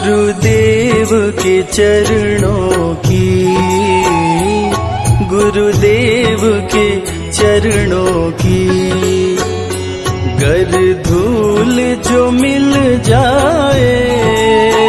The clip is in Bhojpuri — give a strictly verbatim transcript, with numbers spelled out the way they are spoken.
गुरुदेव के चरणों की, गुरुदेव के चरणों की गर धूल जो मिल जाए,